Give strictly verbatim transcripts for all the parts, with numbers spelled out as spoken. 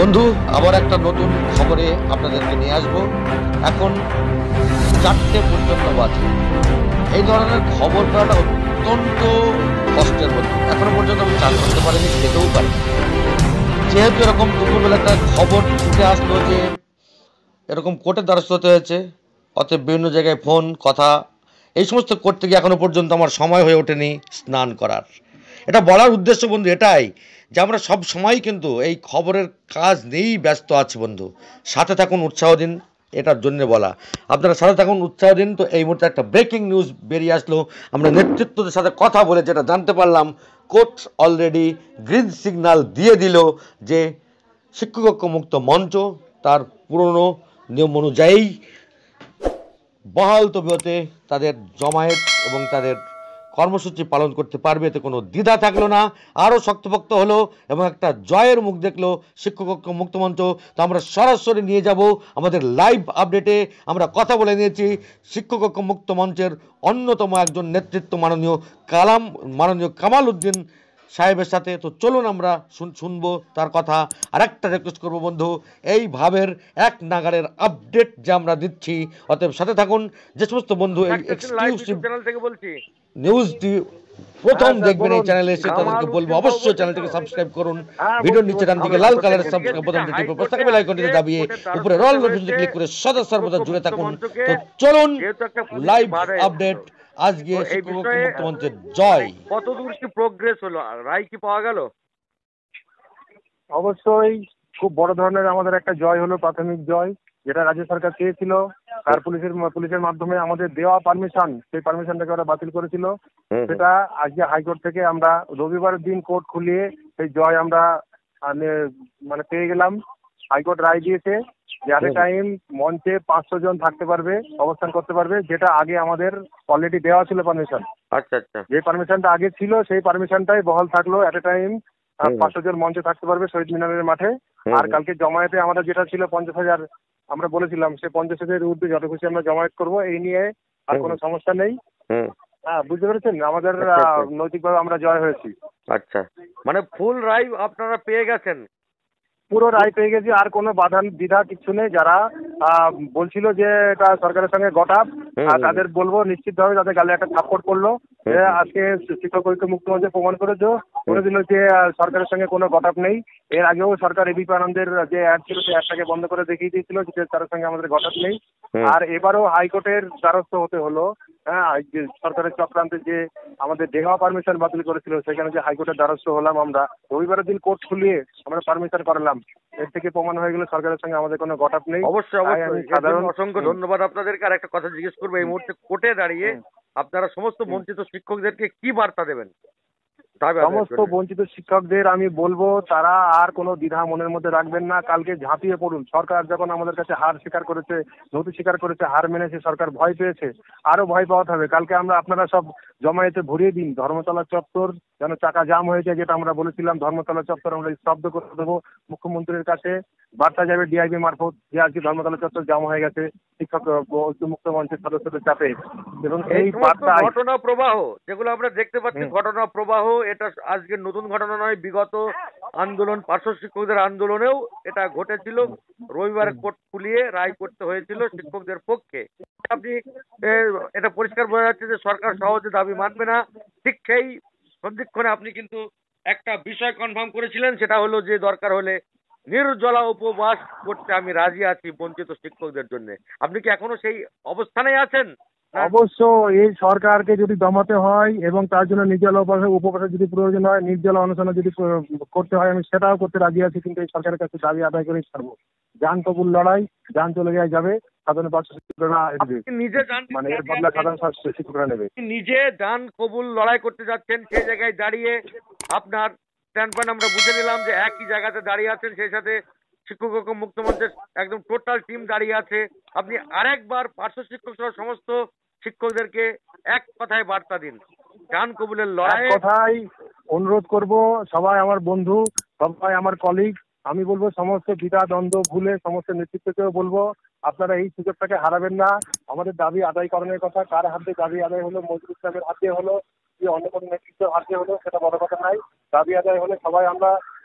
বন্ধু, আবার একটা নতুন খবরে আপনাদেরকে নিয়ে আসবো। এখন চারটে পর্যন্ত বাজে। এই ধরনের খবর পাওয়াটা অত্যন্ত কষ্টের মধ্যে। এখনো পর্যন্ত আমি চান করতে পারিনি, খেতেও পারি। যেহেতু এরকম দুপুরবেলা একটা খবর উঠে আসলো যে এরকম কোর্টের দ্বারস্থ হতে হয়েছে, অতএব বিভিন্ন জায়গায় ফোন কথা এই সমস্ত করতে গিয়ে এখনো পর্যন্ত আমার সময় হয়ে ওঠেনি স্নান করার। এটা বলার উদ্দেশ্য বন্ধু এটাই যে আমরা সব সময় কিন্তু এই খবরের কাজ নিয়েই ব্যস্ত আছি বন্ধু। সাথে থাকুন, উৎসাহ দিন, এটার জন্য বলা। আপনারা সাথে থাকুন, উৎসাহ দিন। তো এই মুহূর্তে একটা ব্রেকিং নিউজ বেরিয়ে আসলো। আমরা নেতৃত্বদের সাথে কথা বলে যেটা জানতে পারলাম, কোর্ট অলরেডি গ্রিন সিগন্যাল দিয়ে দিল যে শিক্ষক মুক্ত মঞ্চ তার পুরনো নিয়ম অনুযায়ী বহাল তবিয়তে তাদের জমায়েত এবং তাদের কর্মসূচি পালন করতে পারবে। এতে কোনো দ্বিধা থাকলো না, আরও শক্তপোক্ত হলো এবং একটা জয়ের মুখ দেখলো শিক্ষক মুক্তমঞ্চ। তো আমরা সরাসরি নিয়ে যাব আমাদের লাইভ আপডেটে। আমরা কথা বলে নিয়েছি শিক্ষক মুক্ত মঞ্চের অন্যতম একজন নেতৃত্ব মাননীয় কালাম মাননীয় কামাল উদ্দিন সাহেবের সাথে। তো চলুন আমরা শুনবো তার কথা। আর একটা রিকোয়েস্ট করবো বন্ধু, এই ভাবের এক নাগারের আপডেট যে আমরা দিচ্ছি, অতএব সাথে থাকুন। যে সমস্ত বন্ধু এই এক্সক্লুসিভ চ্যানেল থেকে বলছি নিউজটি প্রথম দেখবেন এই চ্যানেলে এসে, তাদেরকে বলবো অবশ্যই চ্যানেলটিকে সাবস্ক্রাইব করুন। ভিডিওর নিচে ডান দিকে লাল কালারের সাবস্ক্রাইব বোতাম দেখতে পাবেন, পাশে বেল আইকনটিতে দাবিয়ে উপরে রল নোটিফিকেশন ক্লিক করে সদা সর্বদা জুড়ে থাকুন। তো চলুন লাইভ আপডেট আজকে শিক্ষক মুক্ত মঞ্চের জয়। কত দূর কি প্রোগ্রেস হলো, রায় কি পাওয়া গেল? অবশ্যই খুব বড় ধরনের আমাদের একটা জয় হলো, প্রাথমিক জয়, যেটা রাজ্য সরকার চেয়েছিল। তার পুলিশের পুলিশের মাধ্যমে আমাদের দেওয়া পারমিশন, সেই পারমিশনটাকে ওরা বাতিল করেছিল। সেটা আজকে হাইকোর্ট থেকে আমরা রবিবারের দিন কোর্ট খুলিয়ে সেই জয় আমরা মানে পেয়ে গেলাম। হাইকোর্ট রায় দিয়েছে যে অ্যাট এ টাইম মঞ্চে পাঁচশো জন থাকতে পারবে, অবস্থান করতে পারবে, যেটা আগে আমাদের অলরেডি দেওয়া ছিল পারমিশন। আচ্ছা আচ্ছা, যে পারমিশনটা আগে ছিল সেই পারমিশনটাই বহাল থাকলো। অ্যাট এ টাইম পাঁচশো জন মঞ্চে থাকতে পারবে শহীদ মিনারের মাঠে। আর কালকে জমায়েতে আমাদের যেটা ছিল পঞ্চাশ হাজার আমরা বলেছিলাম, সে পঞ্চাশ হাজারের ঊর্ধ্বে যত খুশি আমরা জমায়েত করবো, এই নিয়ে আর কোনো সমস্যা নেই। হ্যাঁ, বুঝতে পেরেছেন, আমাদের নৈতিকভাবে আমরা জয় হয়েছি। আচ্ছা, মানে ফুল রায় আপনারা পেয়ে গেছেন? পুরো রায় পেয়ে গেছি, আর কোনো বাধা দ্বিধা কিছু নেই। যারা বলছিল যে এটা সরকারের সঙ্গে গটাপ, তাদের বলবো নিশ্চিতভাবে তাদের গালে একটা থাপ্পড় পড়লো। আজকে শিক্ষক ঐক্য মুক্ত মঞ্চে প্রমাণ করেছো করে দিল যে সরকারের সঙ্গে কোনো গটাপ নেই। এর আগেও সরকার এবিপি আনন্দের যে অ্যাড ছিল সেই অ্যাডটাকে বন্ধ করে দেখিয়ে দিয়েছিল যে তার সঙ্গে আমাদের গটাপ নেই। আর এবারও হাইকোর্টের দ্বারস্থ হতে হলো। হ্যাঁ, সরকারের চক্রান্তে যে আমাদের দেওয়া পারমিশন বাতিল করেছিল, সেখানে যে হাইকোর্টের দ্বারস্থ হলাম আমরা, রবিবারের দিন কোর্ট খুলিয়ে আমরা পারমিশন করালাম। এর থেকে প্রমাণ হয়ে গেল সরকারের সঙ্গে আমাদের কোনো গটাপ নেই। অবশ্যই অবশ্যই, সাধারণ অসংখ্য ধন্যবাদ আপনাদেরকে। আর একটা কথা জিজ্ঞেস করবো, এই মুহূর্তে কোর্টে দাঁড়িয়ে আপনারা সমস্ত বঞ্চিত শিক্ষকদেরকে কি বার্তা দেবেন? সমস্ত বঞ্চিত শিক্ষকদের আমি বলবো তারা আর কোনো দ্বিধা মনের মধ্যে রাখবেন না, কালকে ঝাঁপিয়ে পড়ুন। সরকার যখন আমাদের কাছে হার স্বীকার করেছে, নথি স্বীকার করেছে, হার মেনেছে, সরকার ভয় পেয়েছে, আরো ভয় পাওয়াতে হবে। কালকে আমরা আপনারা সব জমায়েতে ভরিয়ে দিন ধর্মতলা চত্বর, যেন চাকা জাম হয়েছে, যেটা আমরা বলেছিলাম ধর্মতলা চত্বর আমরা স্তব্ধ করে দেবো। মুখ্যমন্ত্রীর কাছে বার্তা যাবে ডিআইবি মারফত যে আজকে ধর্মতলা চত্বর জাম হয়ে গেছে শিক্ষক মুক্ত মঞ্চের সদস্যদের চাপে। এবং এই বার্তা ঘটনা প্রবাহ যেগুলো আমরা দেখতে পাচ্ছি, ঘটনা প্রবাহ, এটা আজকে নতুন ঘটনা নয়। বিগত আন্দোলন, পার্শ্ব শিক্ষকদের আন্দোলনেও এটা ঘটেছিল। রবিবারে কোর্ট খুলিয়ে রায় করতে হয়েছিল শিক্ষকদের পক্ষে। আপনি এটা পরিষ্কার বোঝা যাচ্ছে যে সরকার সহজে দাবি মানবে না। ঠিক সেই সন্ধিক্ষণে আপনি কিন্তু একটা বিষয় কনফার্ম করেছিলেন, সেটা হলো যে দরকার হলে নির্জলা উপবাস করতে আমি রাজি আছি বঞ্চিত শিক্ষকদের জন্য। আপনি কি এখনো সেই অবস্থানে আছেন? অবশ্য এই সরকারকে যদি দমাতে হয় এবং তার জন্য নির্জলা উপবাসের যদি প্রয়োজন হয়, নির্জলা অনশন যদি করতে হয়, আমি সেটাও করতে রাজি আছি। কিন্তু এই সরকারের কাছে দাবি আদায় করেই ছাড়বো। যান কবুল লড়াই, যান চলে যায় যাবে, সাধারণ পার্শ্ব শিক্ষকরা নিজে যান, মানে এর বদলা সাধারণ শিক্ষকরা নেবে। নিজে যান কবুল লড়াই করতে যাচ্ছেন, সেই জায়গায় দাঁড়িয়ে আপনার স্ট্যান্ড পয়েন্ট আমরা বুঝে নিলাম যে একই জায়গাতে দাঁড়িয়ে আছেন, সেই সাথে শিক্ষক মুক্ত মঞ্চের একদম টোটাল টিম দাঁড়িয়ে আছে। আপনি আরেকবার পার্শ্ব শিক্ষক সহ সমস্ত শিক্ষকদেরকে এক কথায় বার্তা দিন, গান কবুলের লড়াই। কথাই অনুরোধ করব, সবাই আমার বন্ধু, সবাই আমার কলিগ, আমি বলবো সমস্ত দ্বিধা দ্বন্দ্ব ভুলে সমস্ত নেতৃত্বকেও বলবো আপনারা এই সুযোগটাকে হারাবেন না। আমাদের দাবি আদায়করণের কথা কার হাতে দাবি আদায় হলো, মজুর ইসলামের হাতে হলো কি অন্য কোনো নেতৃত্বের হাতে হলো, সেটা বড় কথা নাই। দাবি আদায় হলে সবাই আমরা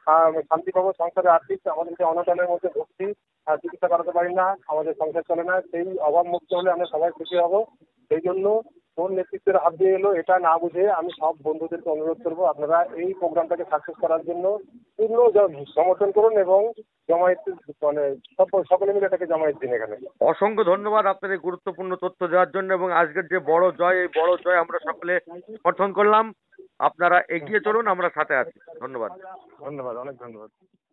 আহ, শান্তি পাবো সংসারে। আর্থিক আমাদের যে অনটনের মধ্যে ভর্তি, আহ, চিকিৎসা করাতে পারি না, আমাদের সংসার চলে না, সেই অভাব মুক্ত হলে আমরা সবাই খুশি হব। সেই জন্য কোন নেতৃত্বের হাত দিয়ে এলো এটা না বুঝে আমি সব বন্ধুদেরকে অনুরোধ করবো, আপনারা এই প্রোগ্রামটাকে সাকসেস করার জন্য পূর্ণ জ- সমর্থন করুন এবং জমায়েত মানে সব- সকলে মিলে এটাকে জমায়েত দিন এখানে। অসংখ্য ধন্যবাদ আপনাদের গুরুত্বপূর্ণ তথ্য দেওয়ার জন্য, এবং আজকের যে বড় জয়, এই বড় জয় আমরা সকলে সমর্থন করলাম। আপনারা এগিয়ে চলুন, আমরা সাথে আছি। ধন্যবাদ। ধন্যবাদ, অনেক ধন্যবাদ।